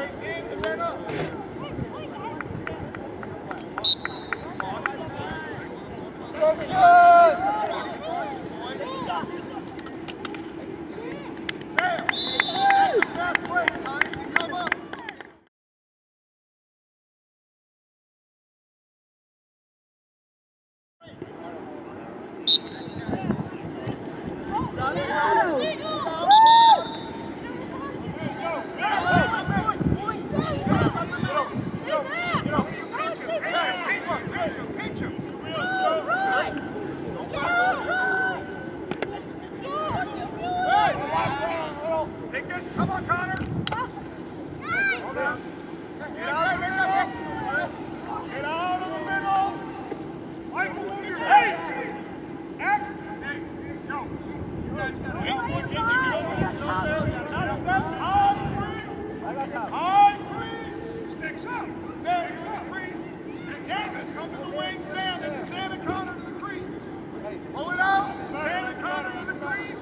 Come on, Connor! Hold on. Get out of the middle! Get out of the middle! Michael, move your head! X! Hey, no. You guys got high crease! Sticks up! Sam, you're in the crease! Davis, come to the wing, Sam, and Sam and Connor to the crease! Pull it out! Sam and Connor to the crease!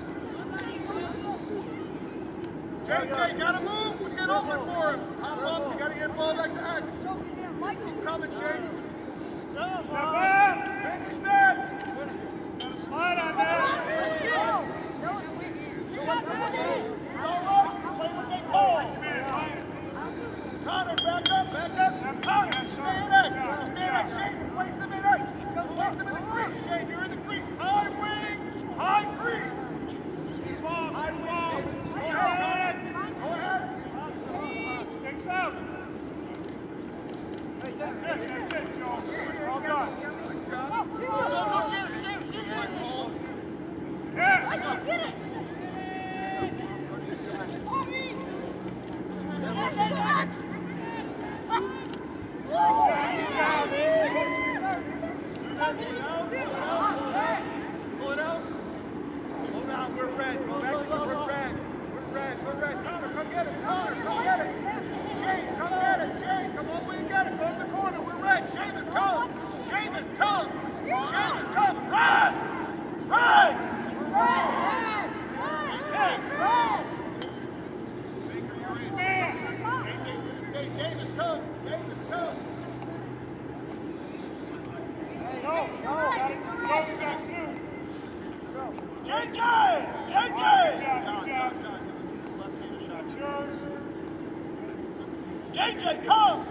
JJ, gotta move! We get open for him! Hop up, you gotta get the ball back to X! Keep coming, Shane! Step back! Finish that! Slide on that! Let's go! Play what they call! Connor, back up! Connor, stay in X! Stay in X, Shane! Place him in X! Place him in the crease, Shane! You're in the crease! High wings! High crease! High wings! Go ahead! Go ahead! Sticks out! That's it, Joe. Well done. Yes! I can get it! Pull it out. Hold on, we're red. Go back to we're red. We're red. Connor, come get it. Connor, come get it. Shane, come get it. Shane, come all the way and get it. Go to the corner. We're red. Seamus, come. Seamus, come. Seamus, come. Red! Red! Red! Red! Baker, you're in. AJ's gonna stay. Davis, come. Davis, come. No, got it back too. JJ! JJ, come!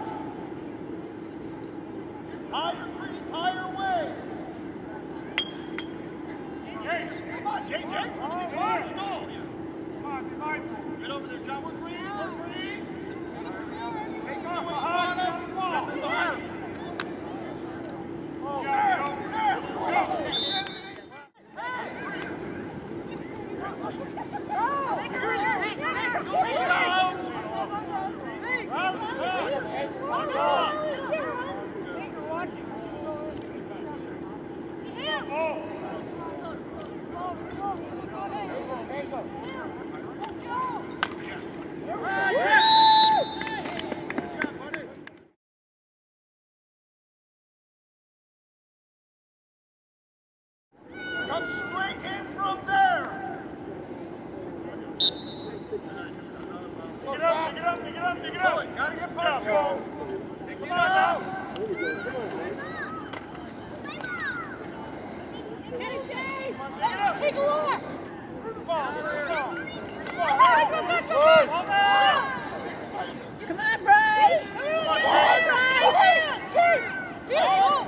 Higher crease, higher way. Come on, JJ. Watch, no. Come on, be mindful. Get over there, John. We're green. Take off behind that wall. Come straight in from there. Pick it up. Gotta get part two. Pick it up. Get it, Jay. Take a look. Through the ball. Come on, Bryce. Come on, Bryce. Jay.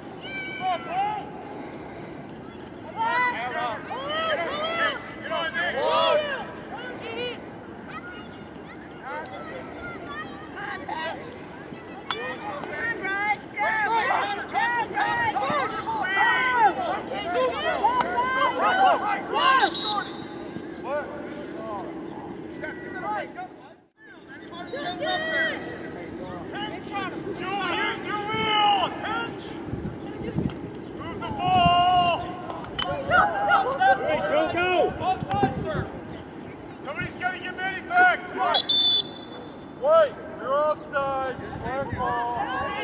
Somebody's got to get Manny back. Wait, you're offside. Flag ball.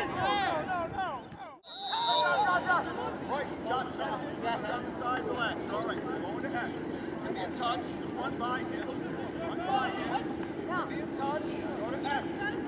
Right, John, down the side, relax. All right, we're going to X. Give me a touch. Just run by him. Run by him. Be in touch. Go to X.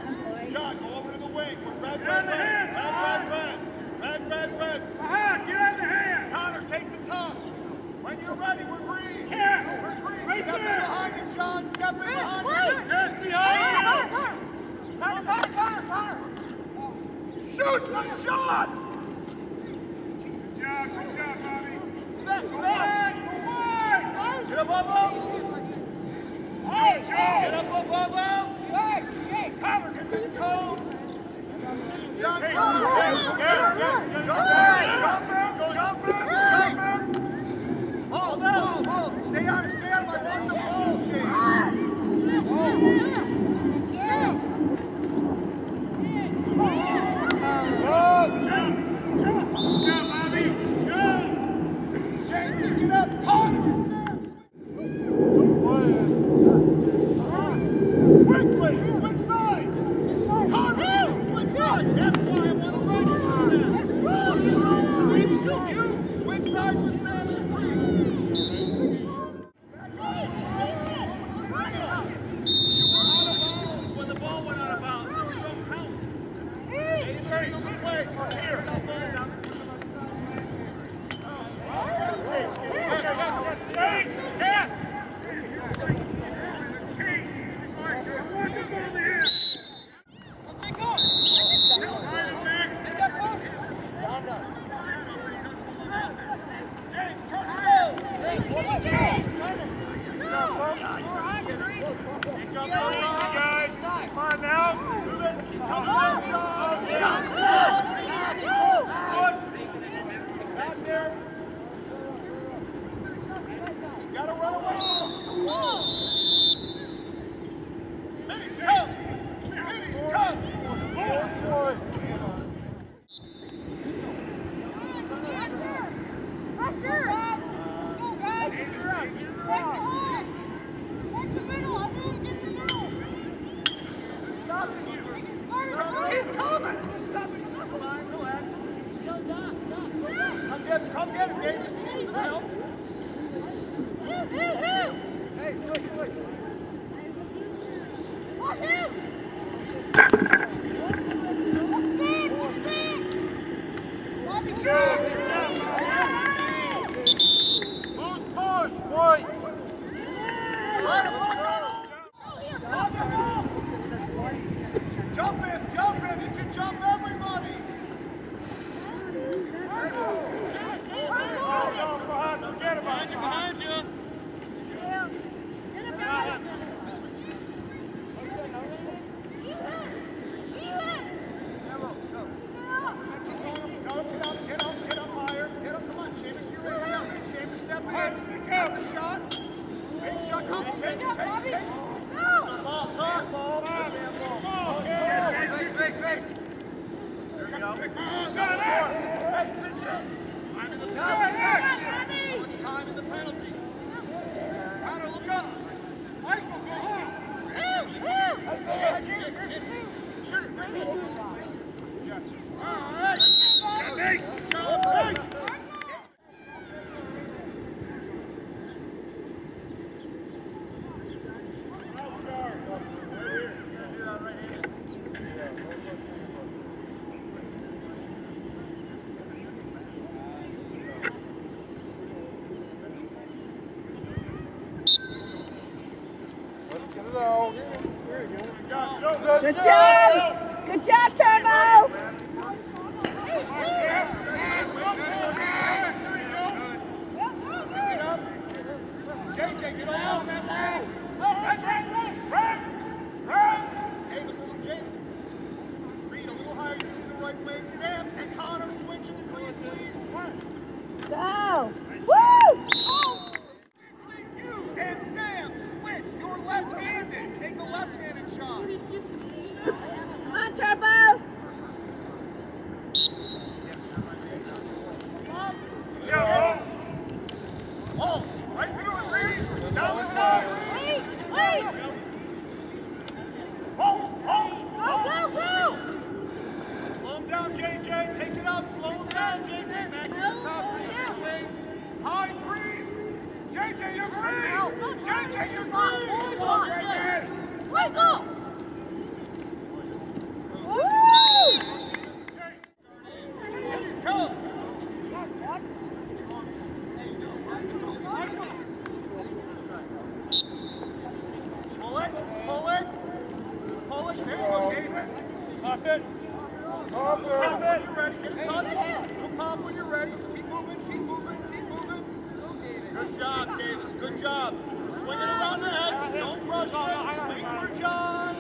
Shoot the shot! Good job, Bobby. Back, back! Get up, Bobo! Hey, Get up, Bobo! hey, Cover, get the cone! Jump, Hey, jump, hey, jump, hey, jump, Hold, stay on my want the ball, Shane. Shane, pick it up, quickly, switch side. Switch side. That's why I want to run you through that. Switch side for Stanley. When the ball went out of bounds, there was no count. He's ready to play. Here. Gotta run away. Minnie's come. Pressure! Let's go, guys! Take the line! Take the middle! I'm moving in the middle! Stopping you. Keep coming. Stopping you. Relax. Come get it, Davis. Help. Hey, switch. Watch him! Bobby, shoot! Loose push. White. Jump in. You can jump everybody. Behind you. Get up higher. Come on, Seamus, you're ready. Seamus, step in. Have the shot. Big shot. Come on, take. Ball. Big. There you go. Time in the penalty. Connor, look up. Michael, go home. Shoot it. All right. Good job! Good job, Turbo! JJ, get on that line. Run! Davis, little Jake. Reed, a little higher, use the right wing. Sam and Connor, switch in the crease, please. Go! Woo! You and Sam, switch. You're left-handed. Take a left-handed shot. Come on, Turbo! Oh, right through it, Reed. Down the side. Wait! Hold. Go! Slow him down, JJ. Take it out. Slow him down, JJ. Back to the top. High freeze. JJ, you're free. JJ, you're free. Wait, go! Woo! Let's go. Pull it. There you go, Davis. Up it. Pop when you're ready. Get a touch. Go pop when you're ready. Keep moving, keep moving, keep moving. Good job, Davis. Good job. Swing it around the edge. Don't rush it. Wait for John.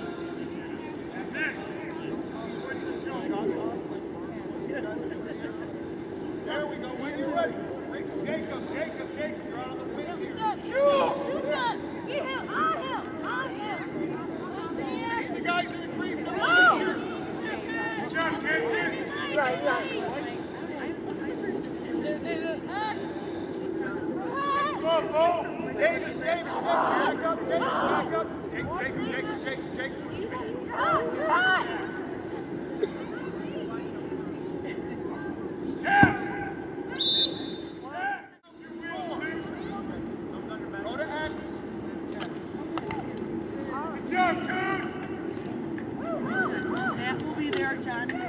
There we go. When you're ready. Jacob, you're out on the wing here. Shoot that! Get him! On him! The guys in the crease, they're Oh! shoot. Good job, Kansas. Right. Go, Bo. Davis, back up. Jacob. Yes. Go to X. Good job, Coons. Matt will be there, John. Hey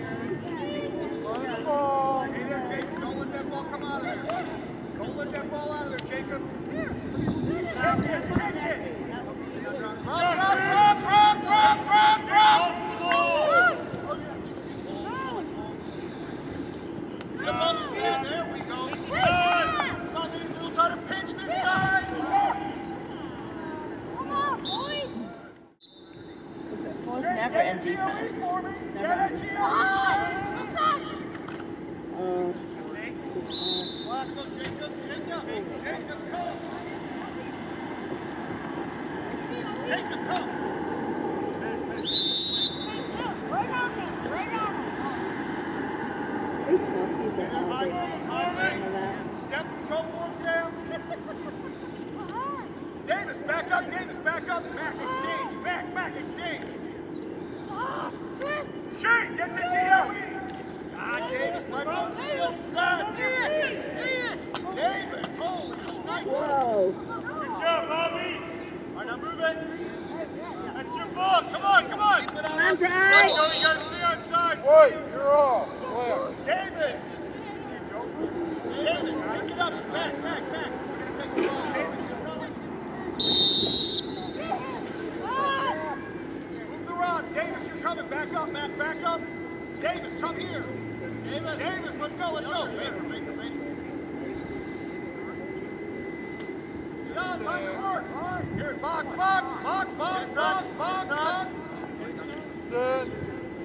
there, Jacob. Don't let that ball come out of there. Don't let that ball out of there, Jacob. Drop. There we go. Come on, these little try to pinch this guy. Come on, boys! Well, it's never in defense. Never. Jacob, come. Right on me! We saw people all day. Step control for him, Sam. Davis, back up. Mac, exchange. Shane, get to GLE. Davis, let go. Feel set. Davis, holy sniper. Whoa. Good job, Bobby. All right, now move it. That's your ball. Come on. Keep it out. Come on, Bryce. You gotta stay outside. Boy, you're off. Davis, pick it up. Back. We're going to take the ball. Davis, you're running. Move the run. Davis, you're coming. Back up, Mac. Back up. Davis, come here. Davis, let's go. Baker. John, time to work. Here, box. Good.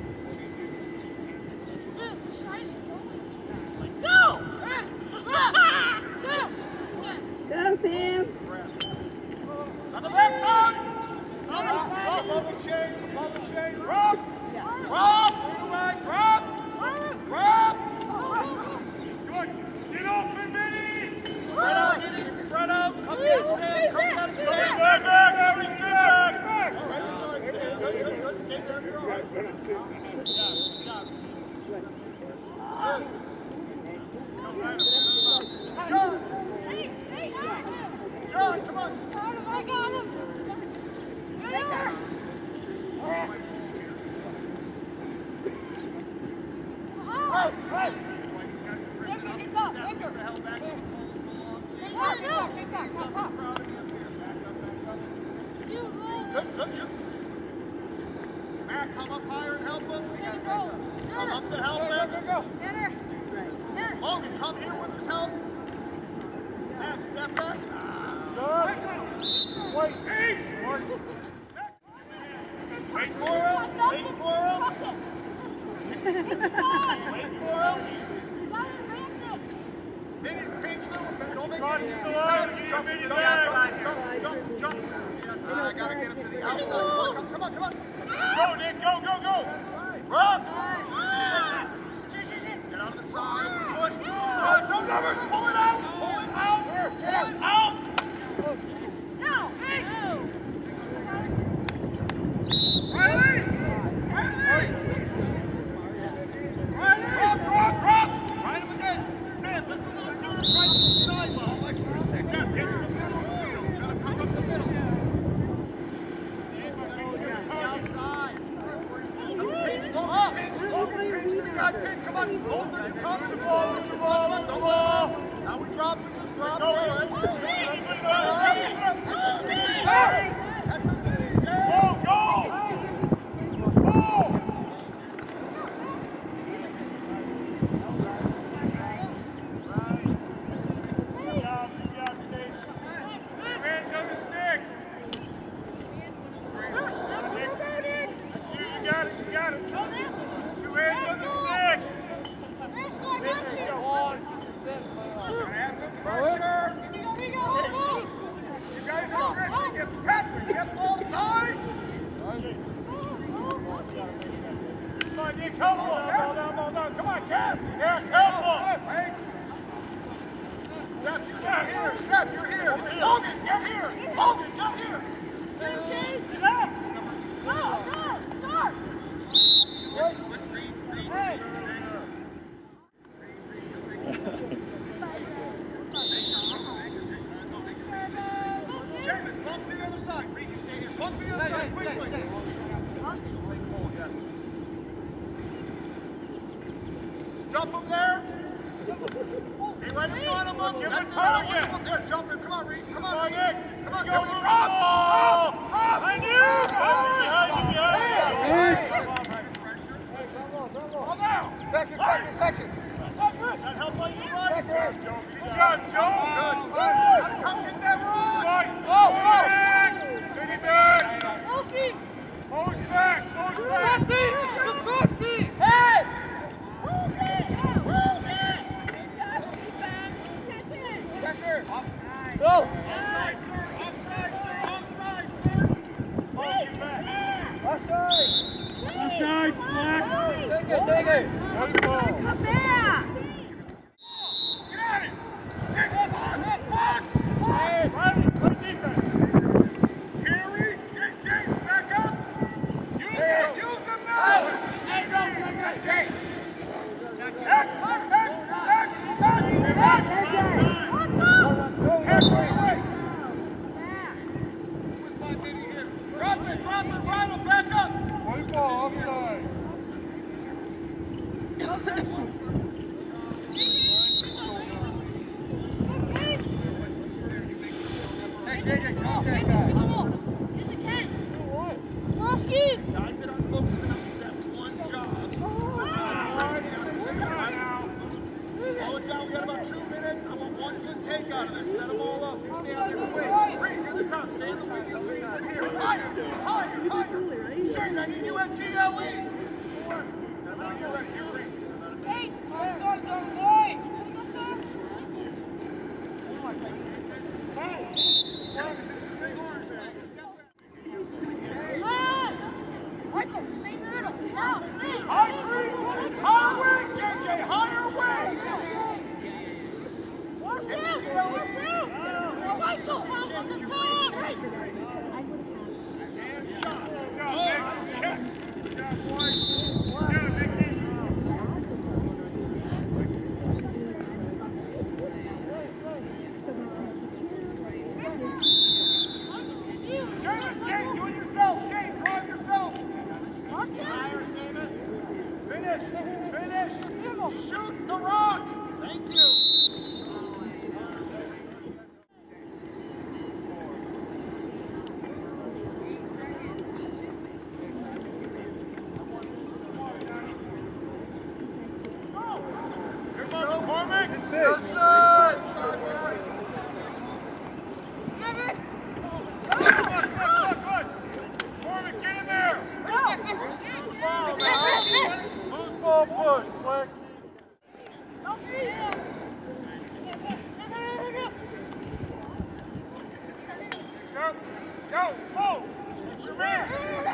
Go, Sam. On the backside. Bubble chain. Rob. Get off the minis. Spread out. Come get it, Sam. Come get it, Sam. Step back, Abby, step back. Good. Stay there. You're all right. Good job. John, come on. I got him! Hey. Good. Matt, come up higher and help him. Come up to help him. Logan, come here with his help. Matt, step back. Wait for him. Minnie's pinch though. Don't make Cross it the easy. line. Jump Give me outside. your Jump. I gotta get him to the outside. Come on. Go, Nick. Go. Run. Get on the side. Push. No numbers. Pull it out. Riley! Rock. Right him again. Sam, let's go to the right sideline. Sam, get to the middle. Gotta come up the middle. Outside. Pinch. This guy pinch. Come on. Hold it. Come in the ball. Now we drop it. Drop it. Go! got it, you got it. Two hands on the stick. Pressure. You guys are drifting. Get Patrick. Get ball side. Come on, Nick, help him. Ball down. Come on, Cass. Yes, help him. Hey. Seth, you're here. Seth, you're here. Hogan, get here. Hogan, get here. Chase. Get up. Start. Hey. James, bump to the other side. Reed, you stay here. Bump to the other side, quickly. Jump him there. Stay right in front of him. Give him That's target. it. Good. Jump him. Come on, Reed. Come Come on, on, Reed. Nick. Come on, Go, come move on. the Drop. ball. Drop. I knew. Behind you. Ball down. Section. That help on you, right? Good job, Joe. Good. Come get that rock. Go. Take it back. Oki. Hold back. Hold back. Hey. Go. Offside, sir. Offside, sir. Hold you back. Offside. Offside, flag. Take it. Good ball. Come back. Get at it. Nick, box. Riley, play defense. Carry. Get James back up. Use them now. James. Drop it, Ronald, back up. One ball, offside. Hey, JJ, come on, that guy. Come on. Get the catch. Losky. Guys that aren't focusing on that one job. Slow it down, we got about 2 minutes. I want one good take out of this. Set them all up. Stay out of the way. Reed, you're the top. Stay in the way. Here, higher. Shane, I need you at GLE. Hey. Start the boy. Michael, stay in the middle. Now, please. Higher wing, JJ, higher wing. Watch out. Michael, help on the top. Good job, Nick. Check. Good job, boys. Good, Nicky. Shane, do it yourself. Shane, drive yourself. Watch out. Higher, Seamus. Finish. Shoot the rock. Thank you. Come on, McCormick. Yes, sir. Good. McCormick, get in there. Loose ball push, Fleck. Sir, go. Oh. It's your man.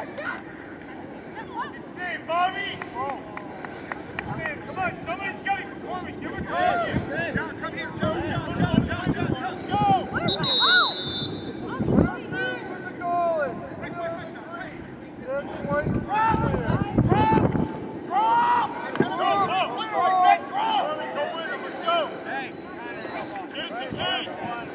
It's Steve, Bobby. Oh. Steve, come on. Somebody's got it. McCormick, give it to him. John, come here. John. Let's go. Where's the goal? Drop. I said drop. Go with him. Let's go. Hey. Case to case.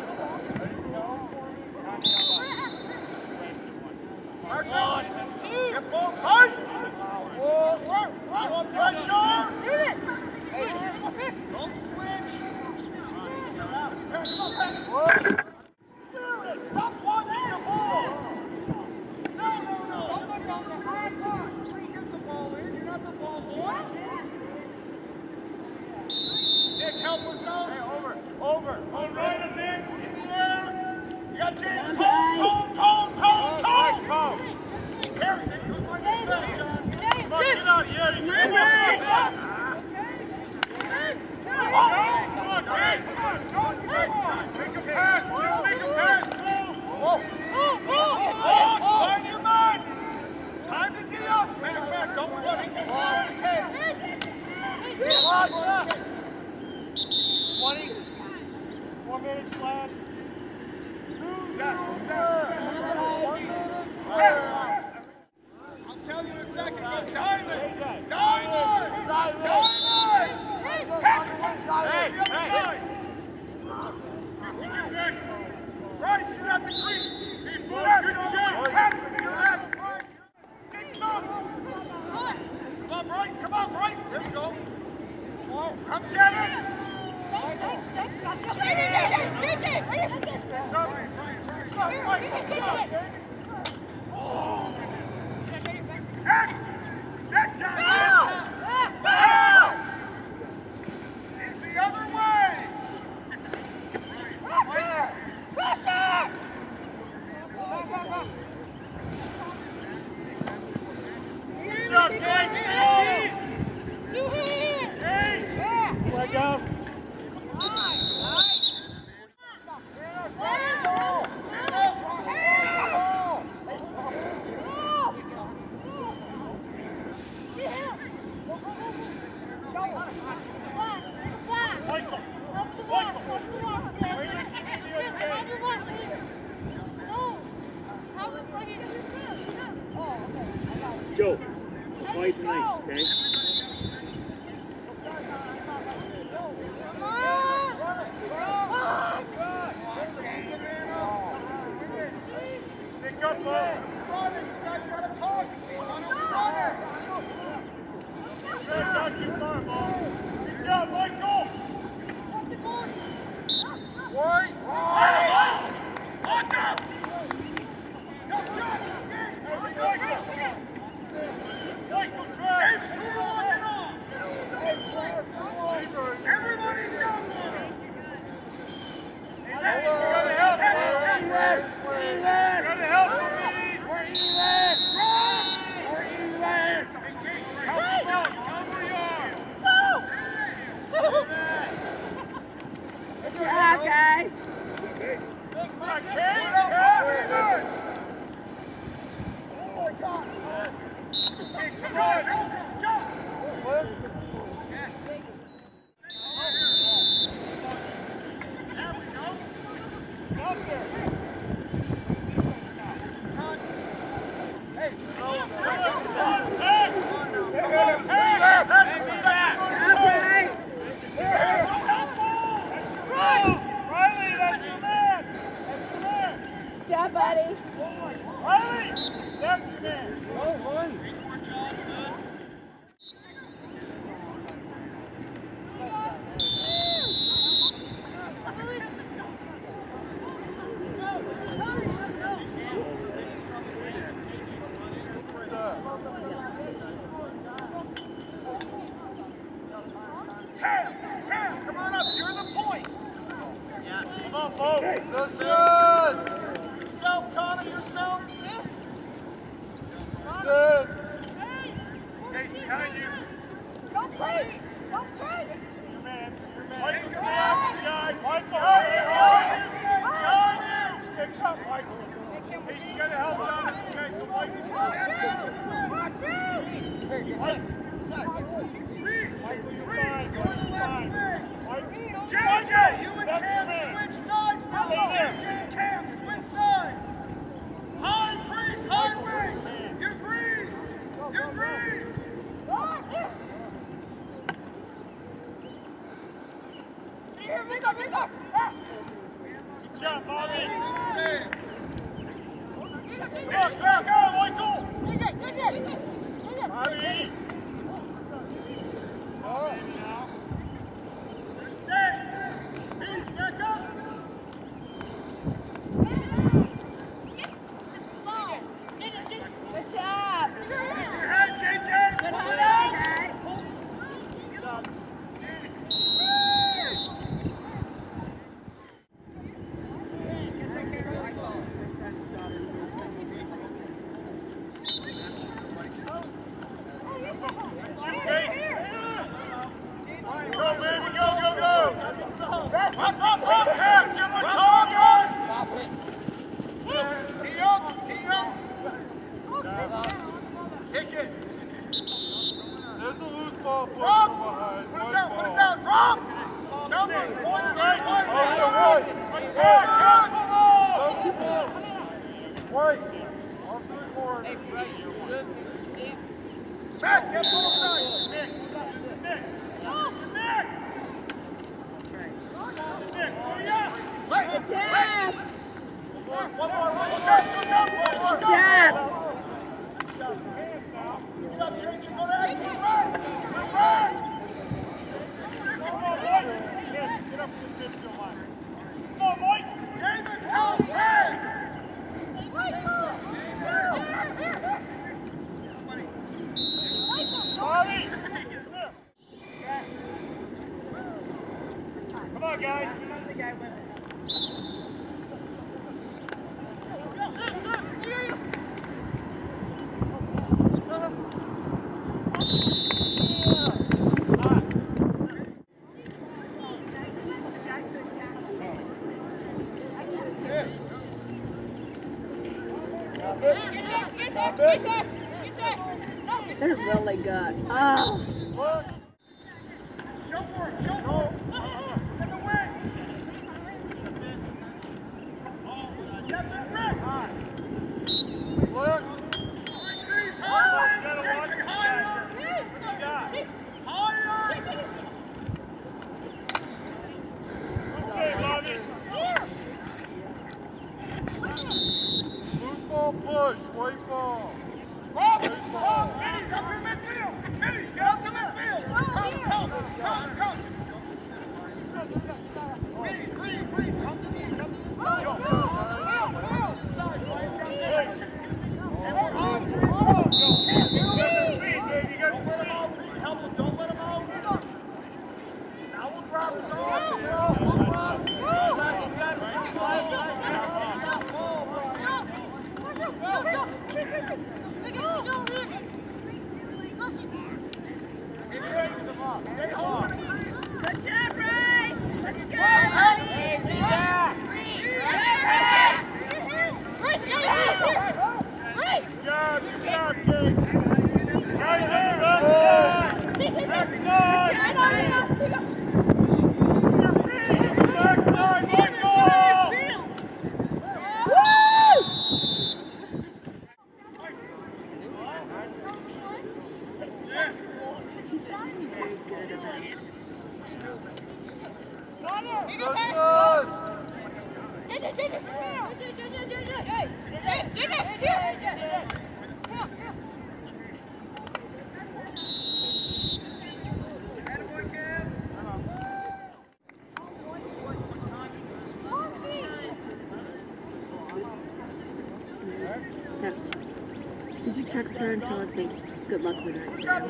Archie, get ball tight. Pressure. Don't switch. Stop watching the ball. No. Get the ball in. You're not the ball boy. Nick, help us out. Hey, over. On right, Nick. In the air. You got James. Cone. Nice call. Carry it. Come on, Grace. Come on. Make a pass. Make a pass. Find your man. Time to tee up. Back. Don't run it. Keep running. 20. 4 minutes left. Set. I'll tell you in a second, but Diamond! Hey! Right, shoot out the crease! Good shot! Relax, Bryce! Sticks up! Come on, Bryce! There we go! Come get it! Neck down! It's the other way! Good job, Kate. Let go. Joe, play tonight, okay? Pick up, ball. Got you, far, ball. Good job, Michael. Wait! Lock up! Michael, try. Everybody's got one! Gotta help. Gotta help me. Good job, guys. Riley, that's your man. Good job, buddy. Riley, that's your man. Cam, come on up. You're the point. Come on, Bo. Listen. Yourself, Connor, yourself. Good. Hey, behind you. Don't play! Don't play! Your man. Michael, stay after the guy. Michael, behind you. Sticks up, Michael. He's got to help out. Okay, so Michael. Michael, you're fine. You're fine. JJ, you and That's Cam your man. switch sides. Stay there. Cam, switch sides. High crease, high wing. You're free. You're free. Good job, Bobby. Man. Go, Michael. Bobby. Stay. Peace, back up. Good job. Your head, JJ. Good Pull it job, out. guys. Drop! Put it down, drop! Number, point, Wait, off to the corner. Back, get both sides. Nick. Good job. One more. Jab. Get up, Jake, you go to exit. Reverse. Get up to the midfield line. Come on, Mike. Davis, help, Ted. Bobby. Come on, guys. They're really good. Oh. Jump for it, jump for it. In the wing. Step in front. Look. Squeeze higher. Higher. Loose ball push, white ball. Minnie's up to midfield. Minnie's get up to midfield. Come. Minnie, green, come to me, come to the side. Come to the side, right down there. And we're on. Help him, don't let him out. Now we'll grab his arm. Good job, Bryce. Let's go. He's always very good about it. Text. Did you text her and tell us, like, good luck with her exam?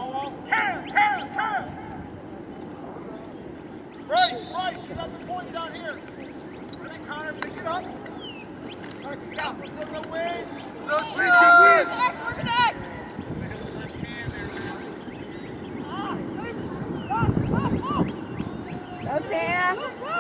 Bryce, you got the points out here. Ready, Connor, pick it up. Pick it up. Look at the wing. No shot. Go, Sam.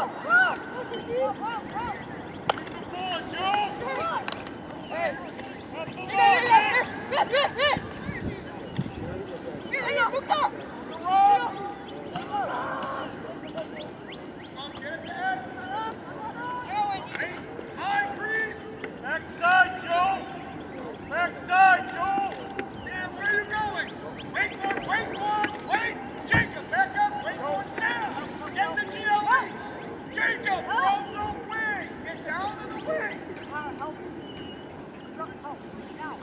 Backside, Joe. Backside, Joe. Sam, where are you going? Wait. Jacob, back up. Wait for it now. Get the GLE. Jacob, from the wing. Get down to the wing. Help. Now.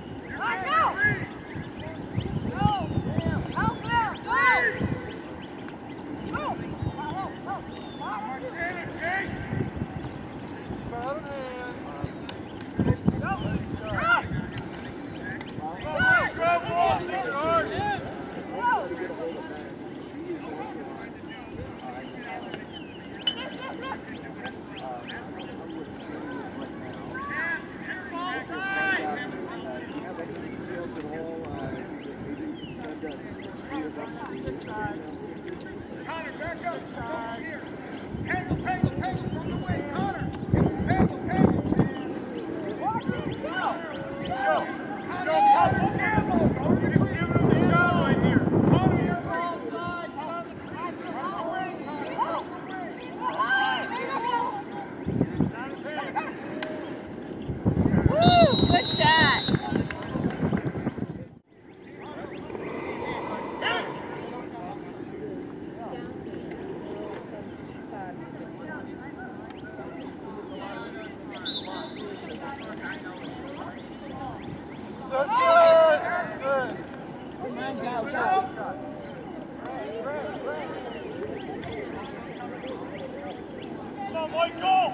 Connor, back up. Go here. Peggle from the wing. Connor. Peggle. Walk in, go. Connor, Just give him a shot right here. Connor, you're Come on, Michael!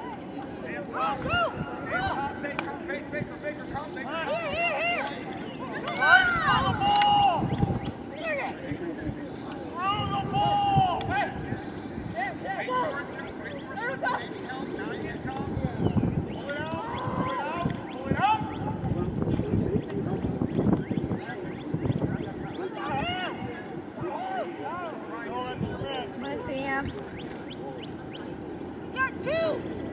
Baker, come, Baker. Right, throw the ball! Throw the ball! Hey! Pull it out. Come on, Sam. Got two!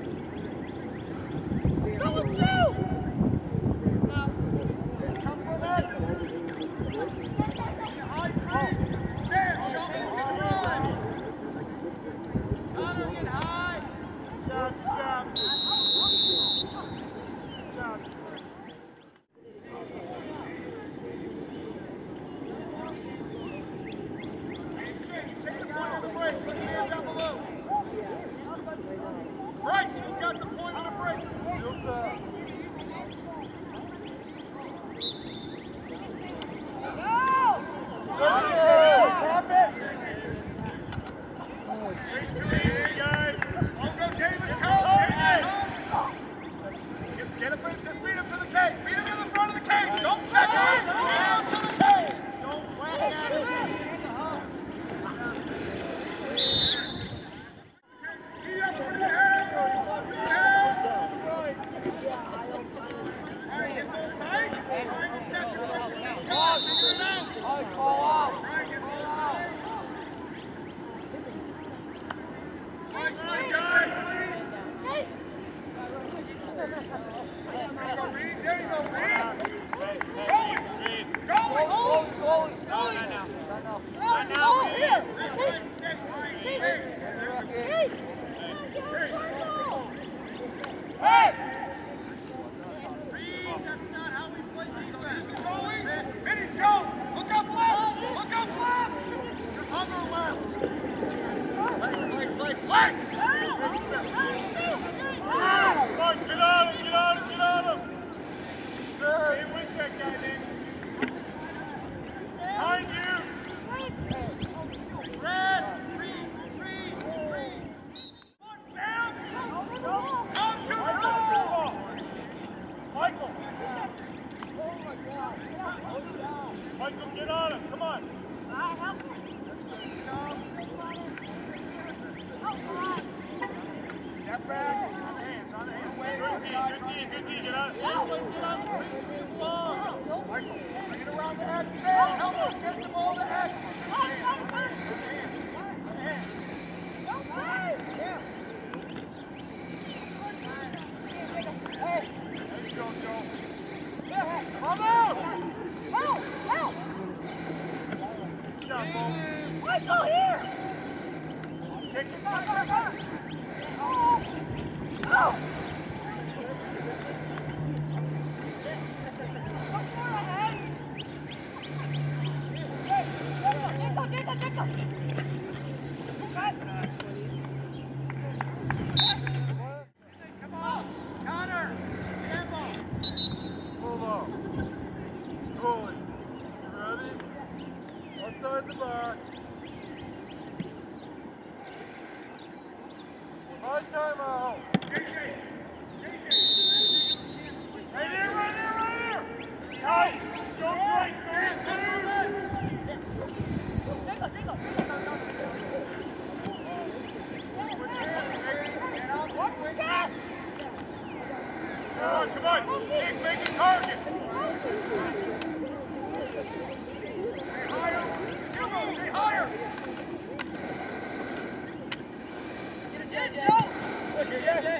Go with you! Come from us. Sam, show me you can run. Connor, get high. Good job. Take the point of the break. Put Sam down below. Bryce, who's got the point of the break? Fields up. Get him, just beat him to the cage. Beat him in the front of the cage. Don't check him. Down to the cage. Don't whack at him. Get up for the head. All right, get those sides. All right, set your foot. Come on, figure it out. All right, get those sides. Nice, guys. There you go, Reed. Going. Here! Hey! Reed, that's not how we play defense. Going. Vinny's going. Look up left. Look up left. Your other left. Legs. Come on, get on him! Stay with that guy, Nick. Behind you! Red. Reed. Down. Come to the ball. Michael, get on him, come on. Step back. On the hands. Good D, get on him. Michael, bring it around the X. Sam, help us get the ball to X. There you go, Joe. Come out! Help! Good job, Bo. Michael, here! Kick it. Oh! Jacob! Come on. Connor. Tempo. Hold on. Goalie. You ready? Outside the box. High timeout. JJ. Right here. Tight. Don't break, Sam, come from us. Jacob! Watch your chest. Come on. Nick, make a target. Stay higher. Hugo, stay higher. Get it, Joe!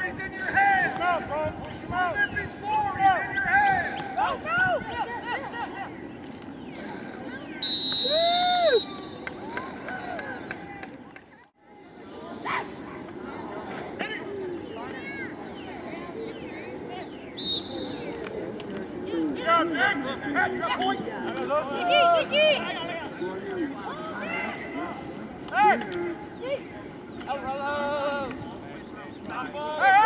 he's in your hands. Push him out, bro. Push him out. If he's forward, he's in your hands. Go, go! Good job, Nick. Good point. Dicky! Stop ball. Hey!